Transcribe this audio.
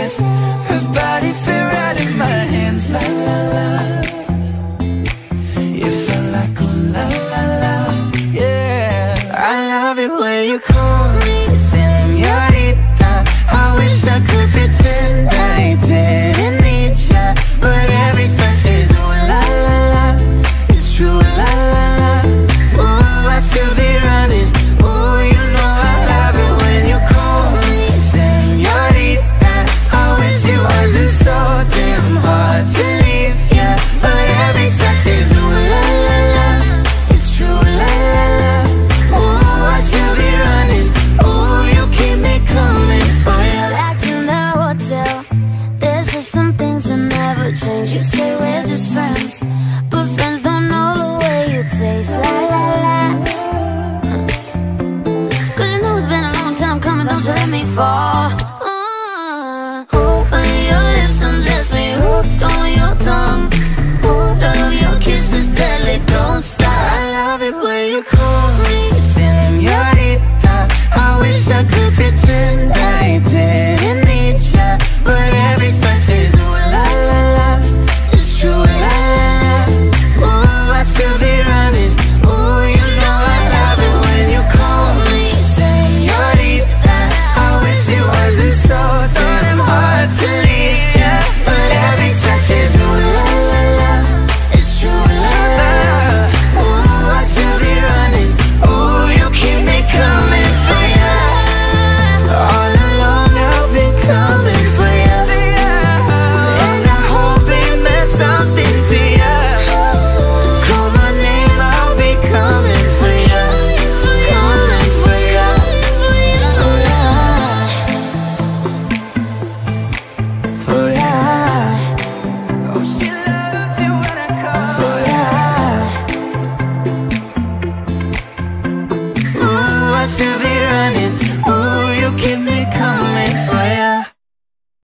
dance. Her body fit right in my hands. La la la. You feel like ooh la la la. Yeah, I love it when you call me señorita. I wish I could pretend I didn't need ya, but every touch is ooh la la la. It's true la la la. Ooh, I should be running. Ooh, you know I love it when you call me señorita. I wish it wasn't so damn hard to leave ya, but every touch is ooh la la la. It's true la la la. Ooh, I should be running. Ooh, you keep me coming for ya. Back in the hotel, there's just some things that never change. You say we're just friends, but friends don't know the way you taste. La la la. Cause you know it's been a long time coming, don't you let me fall. When your lips undress me, hooked on your tongue. Love your kisses deadly, don't stop. I love it when you call me señorita. I wish I could pretend I didn't need ya, but every touch is ooh la la la. It's true la la la. Ooh, I should be running. Ooh, you know I love it when you call me señorita. I wish it wasn't so damn hard to leave ya, but every touch is ooh la la la. It's true la la la. Ooh, I should be running. Ooh, you keep me coming for ya. All along I've been coming for ya, and I hope it meant something to ya. Call my name, I'll be coming for ya, coming for ya. For ya. Oh, she loves it when I call for ya. Ooh, I should be running. Ooh, you keep me